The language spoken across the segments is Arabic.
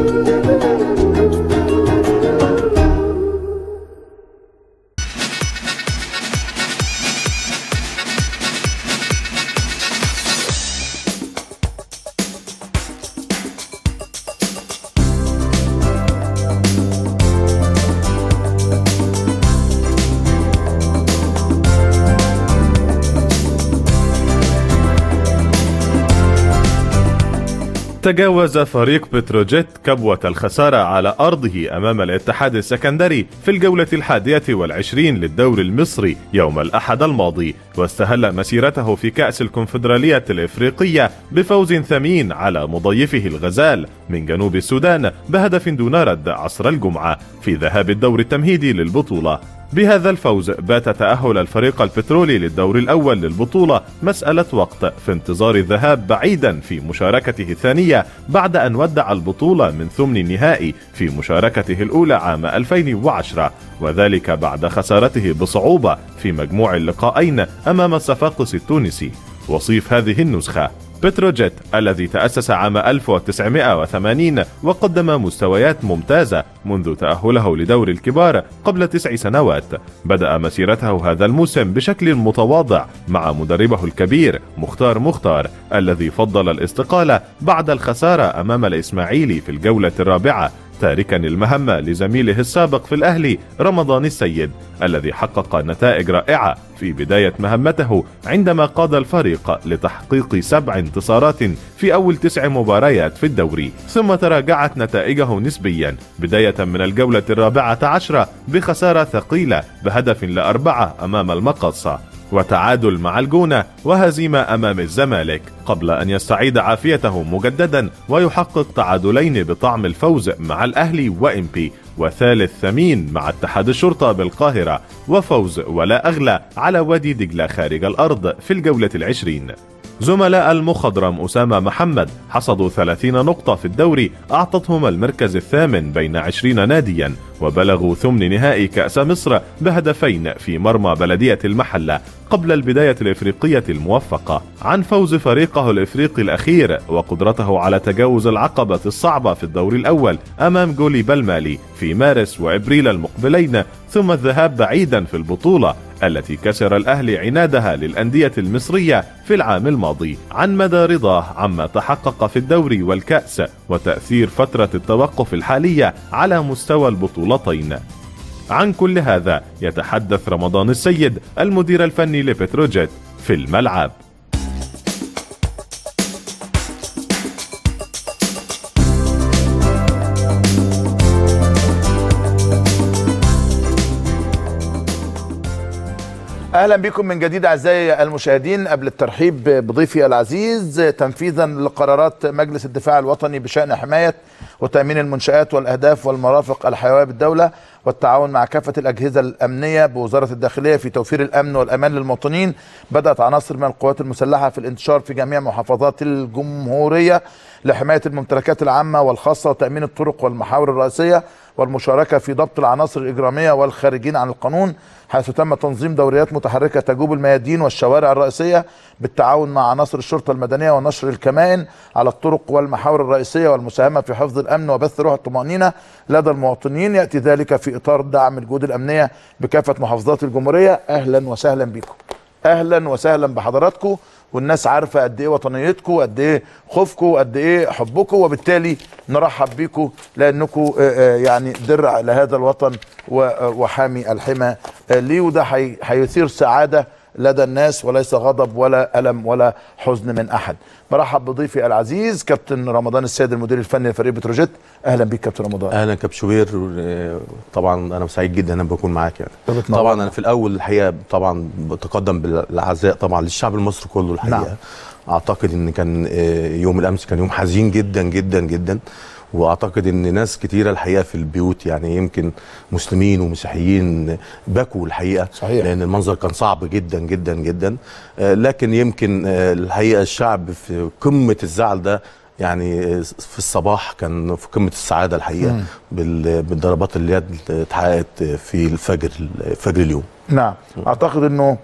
تجاوز فريق بتروجيت كبوة الخسارة على أرضه أمام الاتحاد السكندري في الجولة 21 للدوري المصري يوم الأحد الماضي، واستهل مسيرته في كأس الكونفدرالية الإفريقية بفوز ثمين على مضيفه الغزال من جنوب السودان بهدف دون رد عصر الجمعة في ذهاب الدور التمهيدي للبطولة. بهذا الفوز بات تأهل الفريق البترولي للدور الأول للبطولة مسألة وقت في انتظار الذهاب بعيدا في مشاركته الثانية بعد أن ودع البطولة من ثمن النهائي في مشاركته الأولى عام 2010، وذلك بعد خسارته بصعوبة في مجموع اللقاءين أمام الصفاقس التونسي. وصيف هذه النسخة: بتروجيت الذي تأسس عام 1980 وقدم مستويات ممتازة منذ تأهله لدور الكبار قبل 9 سنوات، بدأ مسيرته هذا الموسم بشكل متواضع مع مدربه الكبير مختار الذي فضل الاستقالة بعد الخسارة أمام الإسماعيلي في الجولة الرابعة، تاركا المهمة لزميله السابق في الأهلي رمضان السيد الذي حقق نتائج رائعة في بداية مهمته عندما قاد الفريق لتحقيق 7 انتصارات في أول 9 مباريات في الدوري، ثم تراجعت نتائجه نسبيا بداية من الجولة 14 بخسارة ثقيلة بهدف ل4 أمام المقصة، وتعادل مع الجونة، وهزيمة أمام الزمالك، قبل أن يستعيد عافيته مجددا ويحقق تعادلين بطعم الفوز مع الأهلي وإمبي، وثالث ثمين مع اتحاد الشرطة بالقاهرة، وفوز ولا أغلى على وادي دجلة خارج الأرض في الجولة 20. زملاء المخضرم أسامة محمد حصدوا 30 نقطة في الدوري أعطتهم المركز الثامن بين 20 ناديا، وبلغوا ثمن نهائي كأس مصر بهدفين في مرمى بلدية المحلة قبل البداية الإفريقية الموفقة. عن فوز فريقه الإفريقي الأخير وقدرته على تجاوز العقبة الصعبة في الدور الأول أمام جولي بالمالي في مارس وإبريل المقبلين، ثم الذهاب بعيدا في البطولة التي كسر الأهلي عنادها للأندية المصرية في العام الماضي. عن مدى رضاه عما تحقق في الدوري والكأس وتأثير فترة التوقف الحالية على مستوى البطولتين. عن كل هذا يتحدث رمضان السيد المدير الفني لبتروجيت في الملعب. اهلا بكم من جديد اعزائي المشاهدين. قبل الترحيب بضيفي العزيز، تنفيذا لقرارات مجلس الدفاع الوطني بشأن حماية وتأمين المنشآت والأهداف والمرافق الحيوية بالدولة والتعاون مع كافة الأجهزة الأمنية بوزارة الداخلية في توفير الأمن والأمان للمواطنين، بدأت عناصر من القوات المسلحة في الانتشار في جميع محافظات الجمهورية لحماية الممتلكات العامة والخاصة وتأمين الطرق والمحاور الرئيسية والمشاركة في ضبط العناصر الإجرامية والخارجين عن القانون، حيث تم تنظيم دوريات متحركة تجوب الميادين والشوارع الرئيسية بالتعاون مع عناصر الشرطة المدنية ونشر الكمائن على الطرق والمحاور الرئيسية والمساهمة في حفظ الأمن وبث روح الطمأنينة لدى المواطنين. يأتي ذلك في إطار دعم الجهود الأمنية بكافة محافظات الجمهورية. أهلا وسهلا بكم، أهلا وسهلا بحضراتكم، والناس عارفه قد ايه وطنيتكم، قد ايه خوفكم، قد ايه حبكم، وبالتالي نرحب بكم لانكم يعني درع لهذا الوطن وحامي الحمى ليه، وده هيثير سعاده لدى الناس وليس غضب ولا ألم ولا حزن من أحد. برحب بضيفي العزيز كابتن رمضان السيد المدير الفني لفريق بتروجيت. أهلا بيك كابتن رمضان. أهلا كابتن شوبير، طبعا أنا سعيد جدا أنا بكون معاك يعني. طبعا أنا في الأول الحقيقة طبعا بتقدم بالعزاء طبعا للشعب المصري كله الحقيقة. نعم. أعتقد إن كان يوم الأمس كان يوم حزين جدا جدا جدا، واعتقد ان ناس كتيره الحقيقه في البيوت يعني يمكن مسلمين ومسيحيين بكوا الحقيقه. صحيح. لان المنظر كان صعب جدا جدا جدا، لكن يمكن الحقيقه الشعب في قمه الزعل ده يعني في الصباح كان في قمه السعاده الحقيقه بالضربات اللي اتحققت في الفجر اليوم. نعم. اعتقد انه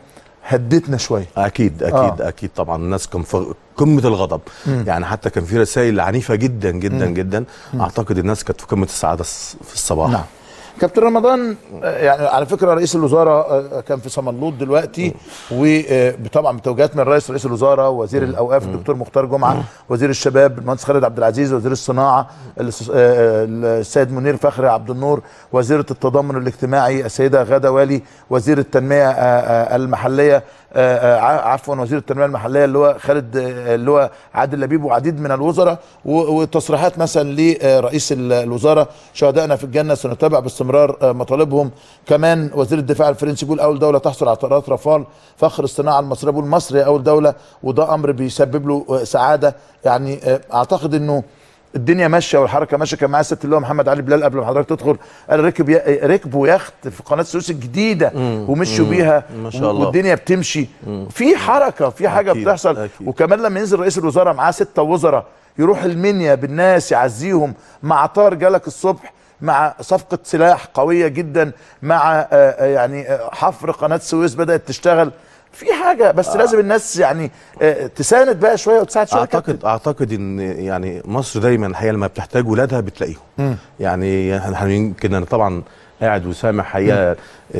هدتنا شويه. اكيد اكيد طبعا الناس كان في قمه الغضب. يعني حتى كان في رسائل عنيفه جدا جدا جدا. اعتقد الناس كانت في قمه السعاده في الصباح. نعم. كابتن رمضان، يعني على فكره رئيس الوزراء كان في صمنلوط دلوقتي، وطبعا بتوجيهات من رئيس الوزراء ووزير الاوقاف الدكتور مختار جمعه، وزير الشباب المهندس خالد عبد العزيز، وزير الصناعه السيد منير فخري عبد النور، وزيره التضامن الاجتماعي السيده غاده والي، وزير التنميه المحليه وزير التنميه المحليه اللي هو خالد اللي هو عادل لبيب، وعديد من الوزراء، وتصريحات مثلا لرئيس الوزراء: شهدائنا في الجنه سنتابع باستمرار مطالبهم. كمان وزير الدفاع الفرنسي بيقول اول دوله تحصل على طائرات رافال، فخر الصناعه المصريه، بيقول مصر هي اول دوله، وده امر بيسبب له سعاده. يعني اعتقد انه الدنيا ماشيه والحركه ماشيه. كان معايا الست اللي هو محمد علي بلال قبل ما حضرتك تدخل، قال ركبوا يخت في قناه السويس الجديده ومشوا بيها ما شاء الله، والدنيا بتمشي. في حركه، في حاجه بتحصل. أكيد. وكمان لما ينزل رئيس الوزراء معاه 6 وزراء يروح المنيا بالناس يعزيهم، مع طار جالك الصبح، مع صفقه سلاح قويه جدا، مع يعني حفر قناه السويس بدات تشتغل. في حاجه بس لازم الناس يعني تساند بقى شويه وتساعد شويه. اعتقد ان يعني مصر دايما الحقيقه لما بتحتاج ولادها بتلاقيهم. يعني يمكن انا طبعا قاعد وسامع حقيقه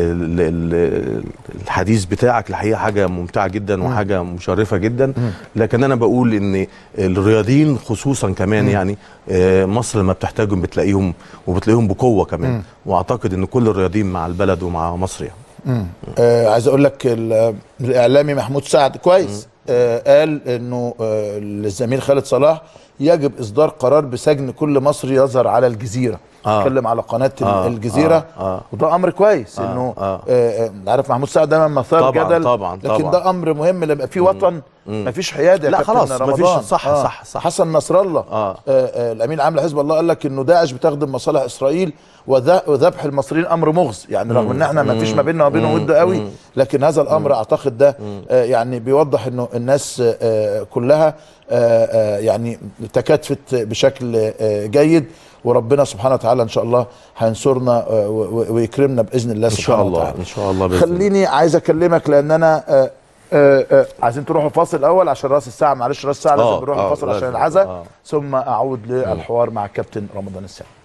الحديث بتاعك الحقيقه حاجه ممتعه جدا وحاجه مشرفه جدا. لكن انا بقول ان الرياضيين خصوصا كمان يعني مصر لما بتحتاجهم بتلاقيهم، وبتلاقيهم بقوه كمان. واعتقد ان كل الرياضيين مع البلد ومع مصر يعني. عايز اقول لك الاعلامي محمود سعد كويس قال انه الزميل خالد صلاح يجب اصدار قرار بسجن كل مصري يظهر على الجزيره. اتكلم على قناه الجزيره. وده امر كويس انه عارف محمود سعد دايما مثار جدل، لكن ده امر مهم لما في وطن مفيش حياده. لا خلاص مفيش. صح حسن نصر الله الامين العام لحزب الله قال لك انه داعش بتخدم مصالح اسرائيل، وذبح المصريين امر مغز. يعني رغم ان احنا مفيش ما بيننا وبينهم ود قوي، لكن هذا الامر اعتقد ده يعني بيوضح انه الناس كلها يعني تكاتفت بشكل جيد، وربنا سبحانه وتعالى ان شاء الله هينصرنا ويكرمنا باذن الله سبحانه وتعالى. ان شاء الله. خليني عايز اكلمك لان انا عايزين تروحوا فاصل الاول عشان راس الساعه، معلش راس الساعه لازم نروح الفاصل عشان العزاء، ثم اعود للحوار مع الكابتن رمضان الساعي.